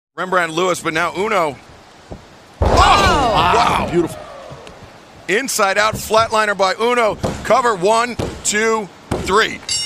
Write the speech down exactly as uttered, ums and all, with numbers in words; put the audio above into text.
Rembrandt Lewis, but now Uno. Oh, wow. wow. Beautiful. Inside out, flatliner by Uno. Cover one, two, three.